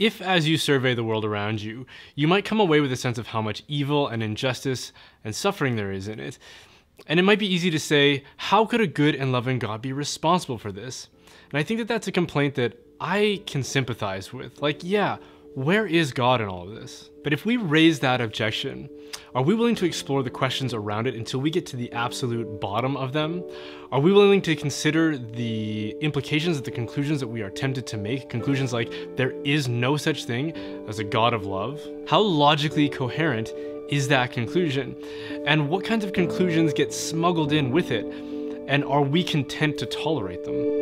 If, as you survey the world around you, you might come away with a sense of how much evil and injustice and suffering there is in it, and it might be easy to say, how could a good and loving God be responsible for this? And I think that that's a complaint that I can sympathize with. Like, yeah, where is God in all of this? But if we raise that objection, are we willing to explore the questions around it until we get to the absolute bottom of them? Are we willing to consider the implications of the conclusions that we are tempted to make? Conclusions like, there is no such thing as a God of love? How logically coherent is that conclusion? And what kinds of conclusions get smuggled in with it? And are we content to tolerate them?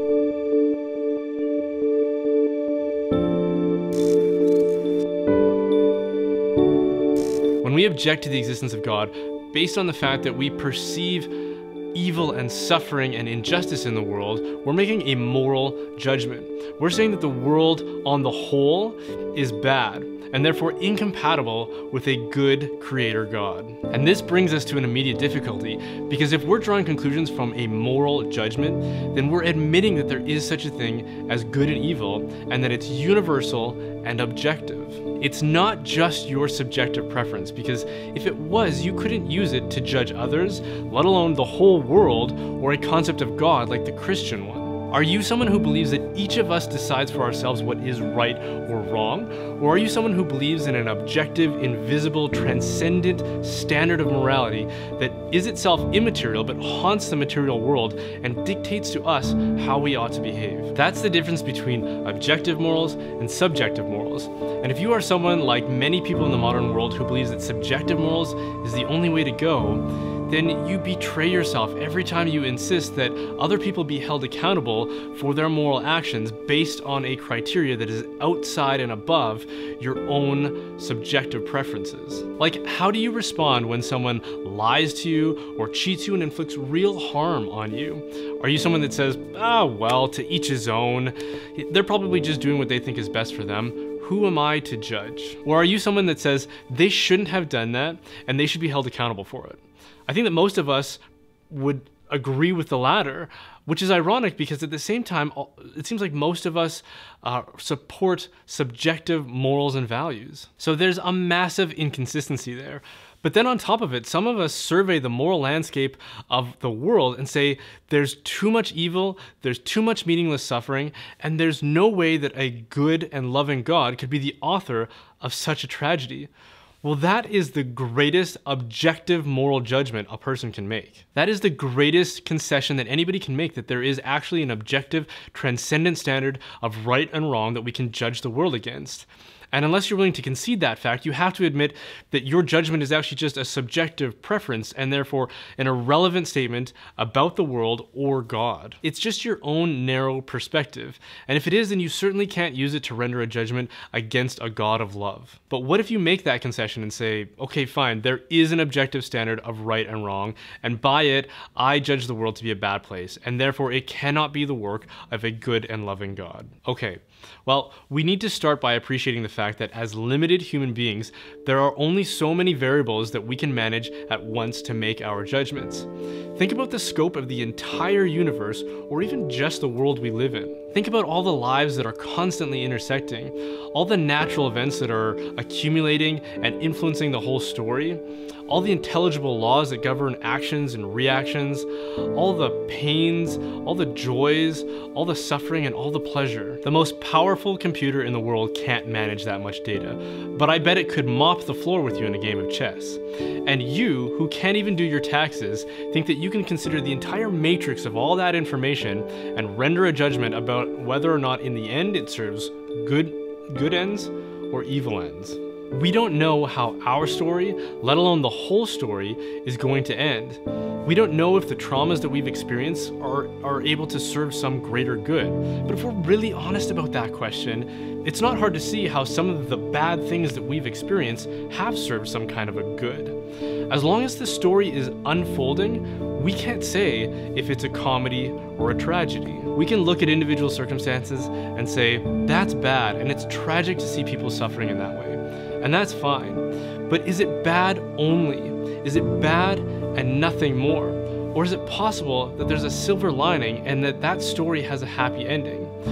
When we object to the existence of God based on the fact that we perceive evil and suffering and injustice in the world, we're making a moral judgment. We're saying that the world on the whole is bad and therefore incompatible with a good creator God. And this brings us to an immediate difficulty, because if we're drawing conclusions from a moral judgment, then we're admitting that there is such a thing as good and evil, and that it's universal and objective. It's not just your subjective preference, because if it was, you couldn't use it to judge others, let alone the whole world or a concept of God like the Christian one. Are you someone who believes that each of us decides for ourselves what is right or wrong? Or are you someone who believes in an objective, invisible, transcendent standard of morality that is itself immaterial but haunts the material world and dictates to us how we ought to behave? That's the difference between objective morals and subjective morals. And if you are someone like many people in the modern world who believes that subjective morals is the only way to go, then you betray yourself every time you insist that other people be held accountable for their moral actions based on a criteria that is outside and above your own subjective preferences. Like, how do you respond when someone lies to you or cheats you and inflicts real harm on you? Are you someone that says, well, to each his own, they're probably just doing what they think is best for them, who am I to judge? Or are you someone that says they shouldn't have done that and they should be held accountable for it? I think that most of us would agree with the latter, which is ironic because at the same time, it seems like most of us support subjective morals and values. So there's a massive inconsistency there. But then on top of it, some of us survey the moral landscape of the world and say there's too much evil, there's too much meaningless suffering, and there's no way that a good and loving God could be the author of such a tragedy. Well, that is the greatest objective moral judgment a person can make. That is the greatest concession that anybody can make, that there is actually an objective, transcendent standard of right and wrong that we can judge the world against. And unless you're willing to concede that fact, you have to admit that your judgment is actually just a subjective preference and therefore an irrelevant statement about the world or God. It's just your own narrow perspective. And if it is, then you certainly can't use it to render a judgment against a God of love. But what if you make that concession and say, okay, fine, there is an objective standard of right and wrong, and by it, I judge the world to be a bad place, and therefore it cannot be the work of a good and loving God. Okay, well, we need to start by appreciating the fact that as limited human beings, there are only so many variables that we can manage at once to make our judgments. Think about the scope of the entire universe, or even just the world we live in. Think about all the lives that are constantly intersecting, all the natural events that are accumulating and influencing the whole story, all the intelligible laws that govern actions and reactions, all the pains, all the joys, all the suffering, and all the pleasure. The most powerful computer in the world can't manage that much data, but I bet it could mop the floor with you in a game of chess. And you, who can't even do your taxes, think that you can consider the entire matrix of all that information and render a judgment about whether or not in the end it serves good ends or evil ends. We don't know how our story, let alone the whole story, is going to end. We don't know if the traumas that we've experienced are able to serve some greater good. But if we're really honest about that question, it's not hard to see how some of the bad things that we've experienced have served some kind of a good. As long as the story is unfolding, we can't say if it's a comedy or a tragedy. We can look at individual circumstances and say, that's bad, and it's tragic to see people suffering in that way. And that's fine. But is it bad only? Is it bad and nothing more? Or is it possible that there's a silver lining and that story has a happy ending?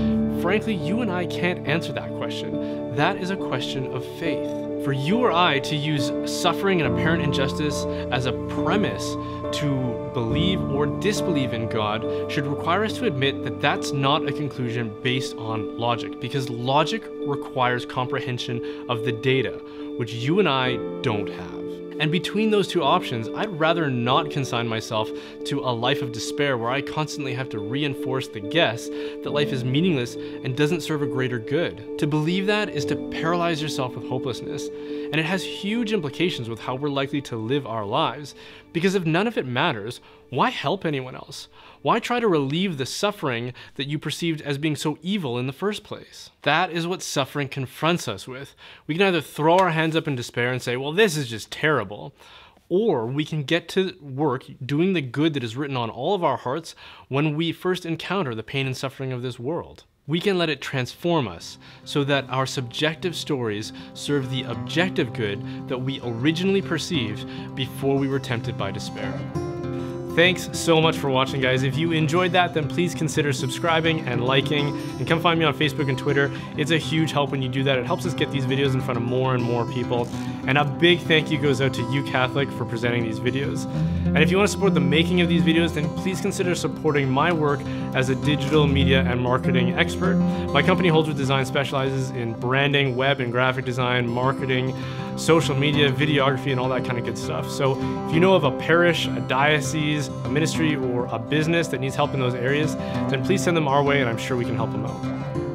frankly, you and I can't answer that question. That is a question of faith. For you or I to use suffering and apparent injustice as a premise to believe or disbelieve in God should require us to admit that that's not a conclusion based on logic, because logic requires comprehension of the data, which you and I don't have. And between those two options, I'd rather not consign myself to a life of despair where I constantly have to reinforce the guess that life is meaningless and doesn't serve a greater good. To believe that is to paralyze yourself with hopelessness, and it has huge implications with how we're likely to live our lives. Because if none of it matters, why help anyone else? Why try to relieve the suffering that you perceived as being so evil in the first place? That is what suffering confronts us with. We can either throw our hands up in despair and say, well, this is just terrible, or we can get to work doing the good that is written on all of our hearts when we first encounter the pain and suffering of this world. We can let it transform us so that our subjective stories serve the objective good that we originally perceived before we were tempted by despair. Thanks so much for watching, guys. If you enjoyed that, then please consider subscribing and liking, and come find me on Facebook and Twitter. It's a huge help when you do that. It helps us get these videos in front of more and more people. And a big thank you goes out to You Catholic for presenting these videos. And if you want to support the making of these videos, then please consider supporting my work as a digital media and marketing expert. My company, Holdsworth Design, specializes in branding, web and graphic design, marketing, social media, videography, and all that kind of good stuff. So if you know of a parish, a diocese, a ministry, or a business that needs help in those areas, then please send them our way, and I'm sure we can help them out.